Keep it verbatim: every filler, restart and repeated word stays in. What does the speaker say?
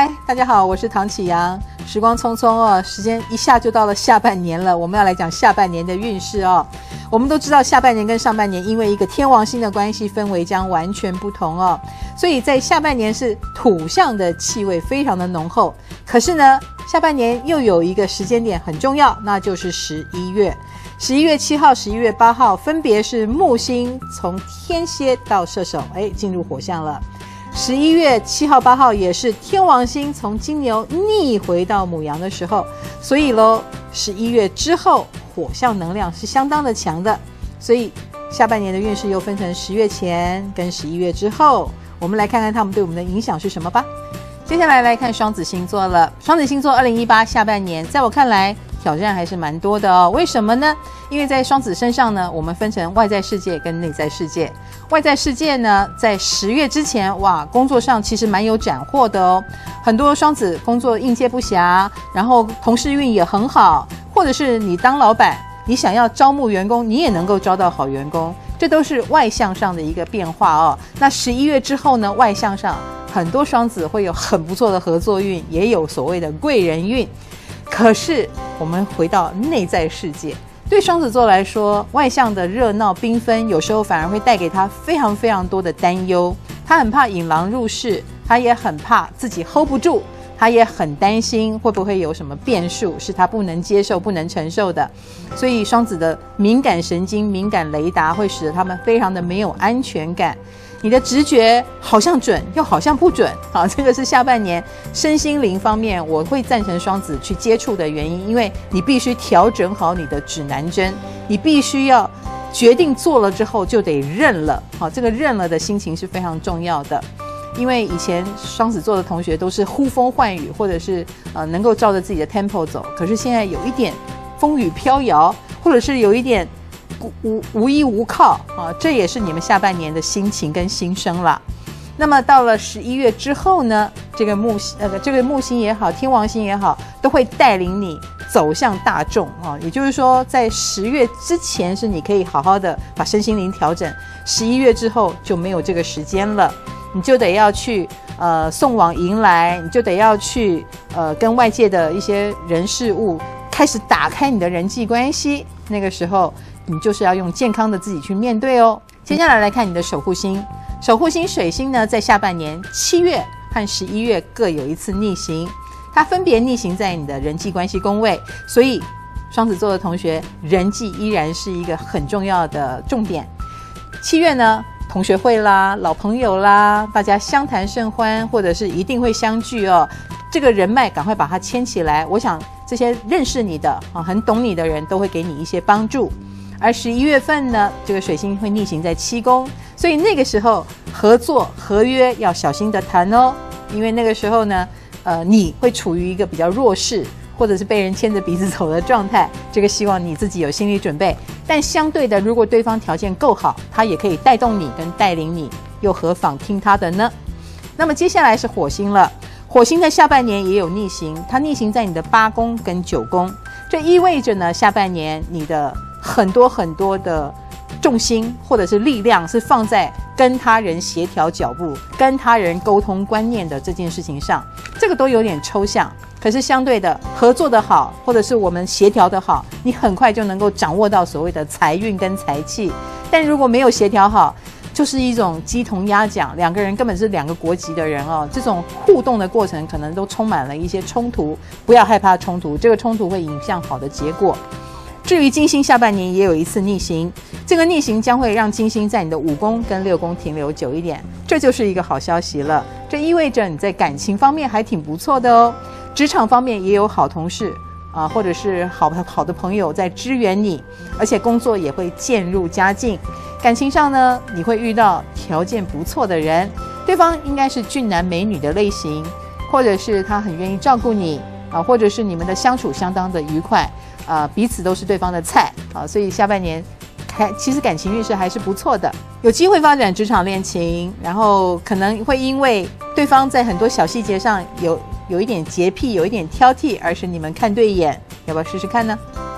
嗨，大家好，我是唐启阳。时光匆匆哦，时间一下就到了下半年了，我们要来讲下半年的运势哦。我们都知道下半年跟上半年因为一个天王星的关系，氛围将完全不同哦。所以在下半年是土象的气味非常的浓厚，可是呢，下半年又有一个时间点很重要，那就是十一月。十一月七号、十一月八号分别是木星从天蝎到射手，哎，进入火象了。十一月七号、八号也是天王星从金牛逆回到牡羊的时候，所以咯，十一月之后火象能量是相当的强的，所以下半年的运势又分成十月前跟十一月之后，我们来看看他们对我们的影响是什么吧。接下来来看双子星座了。双子星座二零一八下半年在我看来挑战还是蛮多的哦。为什么呢？因为在双子身上呢，我们分成外在世界跟内在世界。外在世界呢，在十月之前，哇，工作上其实蛮有斩获的哦。很多双子工作应接不暇，然后同事运也很好，或者是你当老板，你想要招募员工，你也能够招到好员工，这都是外向上的一个变化哦。那十一月之后呢，外向上很多双子会有很不错的合作运，也有所谓的贵人运。可是我们回到内在世界，对双子座来说，外向的热闹缤纷有时候反而会带给他非常非常多的担忧。他很怕引狼入室，他也很怕自己 hold 不住，他也很担心会不会有什么变数是他不能接受不能承受的。所以双子的敏感神经敏感雷达会使得他们非常的没有安全感。你的直觉好像准又好像不准，好，这个是下半年身心灵方面我会赞成双子去接触的原因，因为你必须调整好你的指南针，你必须要决定做了之后就得认了，好，这个认了的心情是非常重要的。因为以前双子座的同学都是呼风唤雨，或者是呃能够照着自己的 tempo 走，可是现在有一点风雨飘摇，或者是有一点无无依无靠啊，这也是你们下半年的心情跟心声啦。那么到了十一月之后呢，这个木呃这个木星也好，天王星也好，都会带领你走向大众啊。也就是说，在十月之前是你可以好好的把身心灵调整，十一月之后就没有这个时间了，你就得要去呃送往迎来，你就得要去呃跟外界的一些人事物开始打开你的人际关系，那个时候你就是要用健康的自己去面对哦。接下来来看你的守护星，守护星水星呢，在下半年七月和十一月各有一次逆行，它分别逆行在你的人际关系宫位，所以双子座的同学人际依然是一个很重要的重点。七月呢，同学会啦，老朋友啦，大家相谈甚欢，或者是一定会相聚哦。这个人脉赶快把它牵起来，我想这些认识你的啊，很懂你的人都会给你一些帮助。而十一月份呢，这个水星会逆行在七宫，所以那个时候合作合约要小心的谈哦，因为那个时候呢，呃，你会处于一个比较弱势，或者是被人牵着鼻子走的状态，这个希望你自己有心理准备。但相对的，如果对方条件够好，他也可以带动你跟带领你，又何妨听他的呢？那么接下来是火星了，火星在下半年也有逆行，它逆行在你的八宫跟九宫，这意味着呢，下半年你的很多很多的重心或者是力量是放在跟他人协调脚步、跟他人沟通观念的这件事情上，这个都有点抽象。可是相对的，合作的好，或者是我们协调的好，你很快就能够掌握到所谓的财运跟财气。但如果没有协调好，就是一种鸡同鸭讲，两个人根本是两个国籍的人哦，这种互动的过程可能都充满了一些冲突。不要害怕冲突，这个冲突会影响好的结果。至于金星下半年也有一次逆行，这个逆行将会让金星在你的五宫跟六宫停留久一点，这就是一个好消息了。这意味着你在感情方面还挺不错的哦，职场方面也有好同事啊，或者是好好的朋友在支援你，而且工作也会渐入佳境。感情上呢，你会遇到条件不错的人，对方应该是俊男美女的类型，或者是他很愿意照顾你啊，或者是你们的相处相当的愉快啊，彼此都是对方的菜啊，所以下半年开其实感情运势还是不错的，有机会发展职场恋情，然后可能会因为对方在很多小细节上有有一点洁癖，有一点挑剔，而使你们看对眼，要不要试试看呢？